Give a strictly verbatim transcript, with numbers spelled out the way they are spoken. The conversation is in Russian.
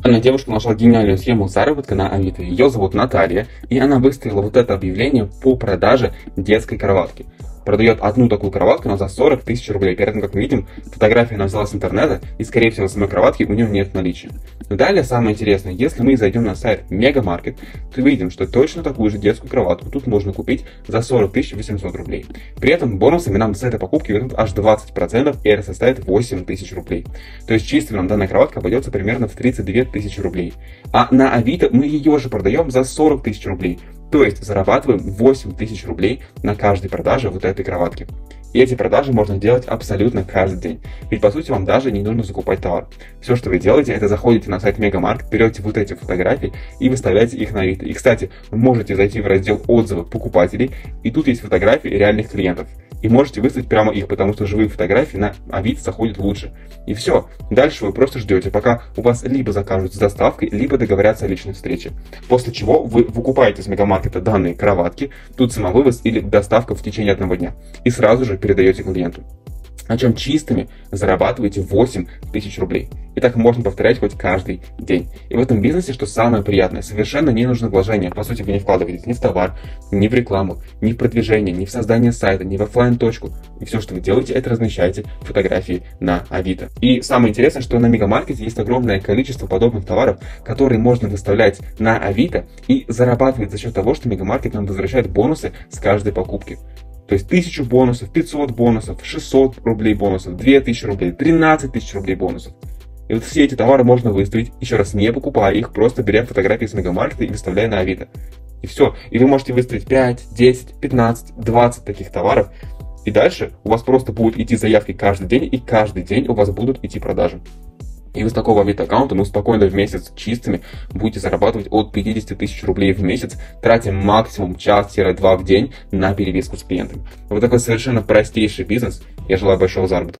Одна девушка нашла гениальную схему заработка на Авито. Ее зовут Наталья, и она выставила вот это объявление по продаже детской кроватки. Продает одну такую кроватку, но за сорок тысяч рублей. Перед этим, как мы видим, фотографию она взяла с интернета, и, скорее всего, самой кроватки у нее нет наличия. Но далее, самое интересное, если мы зайдем на сайт Мегамаркет, то видим, что точно такую же детскую кроватку тут можно купить за сорок тысяч восемьсот рублей. При этом бонусами нам с этой покупки вернут аж двадцать процентов, и это составит восемь тысяч рублей. То есть чисто нам данная кроватка обойдется примерно в тридцать две тысячи рублей. А на Авито мы ее же продаем за сорок тысяч рублей. То есть зарабатываем восемь тысяч рублей на каждой продаже вот этой кроватки. И эти продажи можно делать абсолютно каждый день. Ведь по сути вам даже не нужно закупать товар. Все, что вы делаете, это заходите на сайт Мегамаркет, берете вот эти фотографии и выставляете их на Авито. И, кстати, вы можете зайти в раздел отзывы покупателей, и тут есть фотографии реальных клиентов. И можете выставить прямо их, потому что живые фотографии на Авито заходят лучше. И все. Дальше вы просто ждете, пока у вас либо закажут с доставкой, либо договорятся о личной встрече. После чего вы выкупаете с Мегамаркета данные кроватки, тут самовывоз или доставка в течение одного дня. И сразу же передаете клиенту. На чем чистыми зарабатываете восемь тысяч рублей. И так можно повторять хоть каждый день. И в этом бизнесе, что самое приятное, совершенно не нужно вложения. По сути, вы не вкладываетесь ни в товар, ни в рекламу, ни в продвижение, ни в создание сайта, ни в офлайн-точку. И все, что вы делаете, это размещаете фотографии на Авито. И самое интересное, что на Мегамаркете есть огромное количество подобных товаров, которые можно выставлять на Авито и зарабатывать за счет того, что Мегамаркет нам возвращает бонусы с каждой покупки. То есть тысячу бонусов, пятьсот бонусов, шестьсот рублей бонусов, две тысячи рублей, тринадцать тысяч рублей бонусов. И вот все эти товары можно выставить, еще раз не покупая их, просто беря фотографии с Мегамаркета и выставляя на Авито. И все. И вы можете выставить пять, десять, пятнадцать, двадцать таких товаров. И дальше у вас просто будут идти заявки каждый день, и каждый день у вас будут идти продажи. И вы с такого Авито аккаунта, ну, спокойно в месяц чистыми будете зарабатывать от пятидесяти тысяч рублей в месяц, тратя максимум час-два в день на переписку с клиентами. Вот такой совершенно простейший бизнес. Я желаю большого заработка.